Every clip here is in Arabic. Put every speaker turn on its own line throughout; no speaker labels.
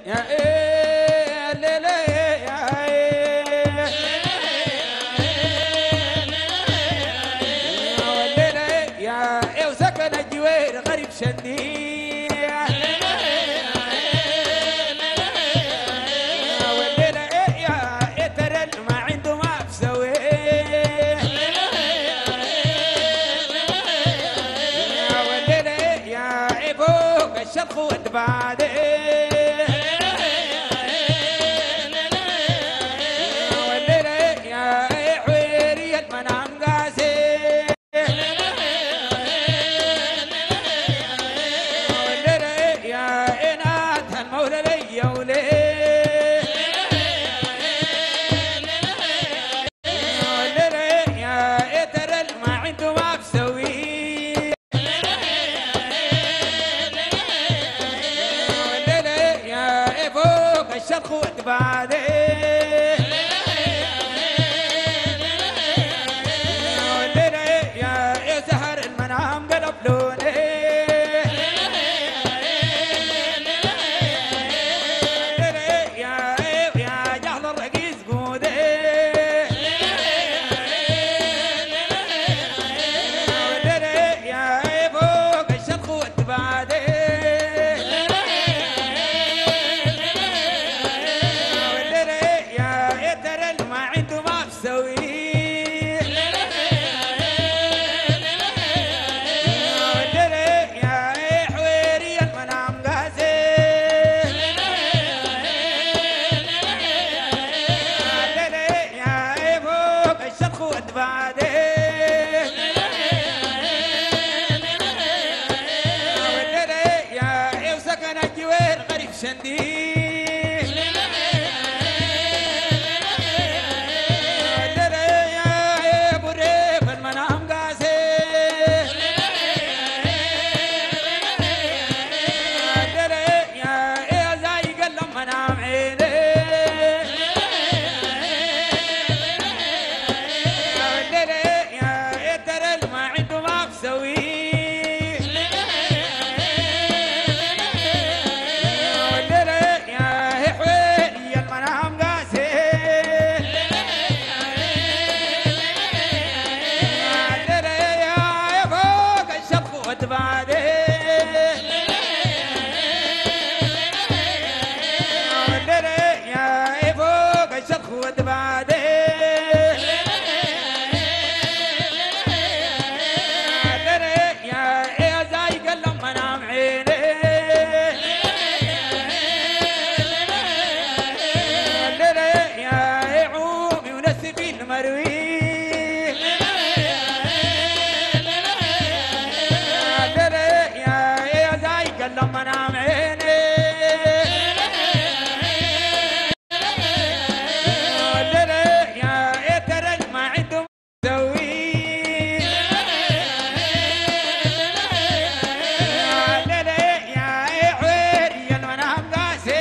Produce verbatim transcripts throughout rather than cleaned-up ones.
يا ايه ليلى يا ايه وليلى يا ايه وسكن الجوير غريب شندي وليلى يا ايه ترى ما عنده ما بسوي وليلى يا ايه فوق الشرق والبعد الشرق والبعد يا زهر المنام قلب لوني يا يا جهل الرقيز قودي يا فوق الشرق والبعد شندي يا ابو الريف المنام قاسي يا زي قلم منام عيني يا ترى ما عنده ما بسوي لما نام عيني يا ترى ما عنده مسوي يا حويري المنام قاسي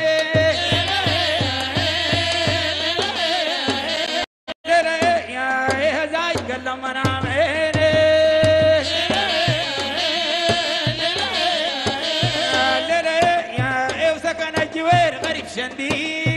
يا زايق لما نام عيني شندي